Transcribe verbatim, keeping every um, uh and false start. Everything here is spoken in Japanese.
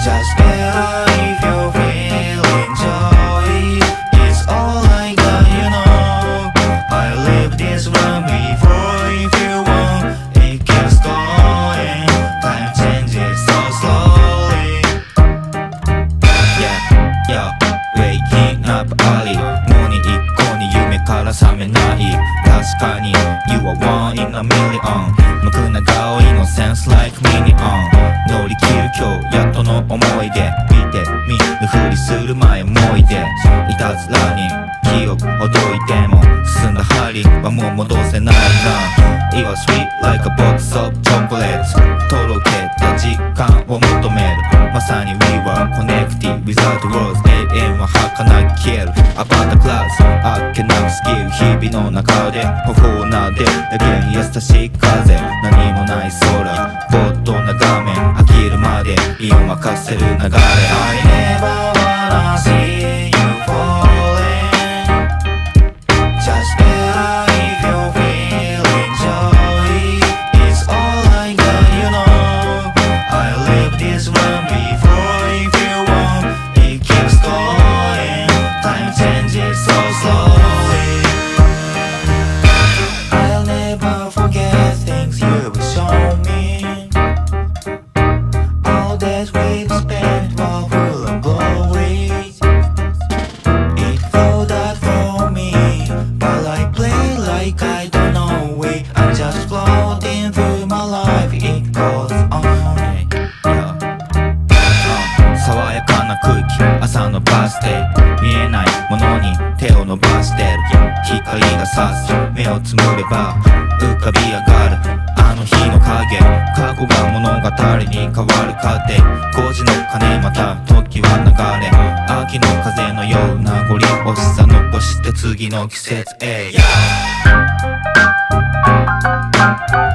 Just better if you're feeling joy. It's all I got, you know. I live this runway for if you want. It keeps going. Time changes so slowly. Yeah, yeah. Waking up early. もうに一向に夢から覚めない。確かに You are one in a million. 無垢な顔 Innocence like minion. 乗り切る今日やっとの思い出見て見ぬふりする前思い出いたずらに記憶ほどいても進んだ針はもう戻せないな It was sweet like a box of chocolates とろけた時間を求めるまさに We were connected without words 永遠は儚く消える About the clouds あっけなく過ぎる日々の中で頬を撫でだけに優しい風何もない空ぼーっと眺め飽きるまで身を任せる流れ I never wanna see you falling. Just better if you're feeling joy. It's all I got, you know. I live this runway for if you want. It keeps going. Time changes so slowly. I'll never forget things you've shown me. All days we've spent were full of glory. It flowed out for me, but I play like I don't know it. I'm just floating through my life, it goes on. Yeah. 爽やかな空気、朝のバス停見えないものに手を伸ばしてる光が差す、目をつむれば浮かび上がるあの日の影過去が物語に変わる過程ごじの鐘また時は流れ秋の風のような名残惜しさ残して次の季節へ、yeah!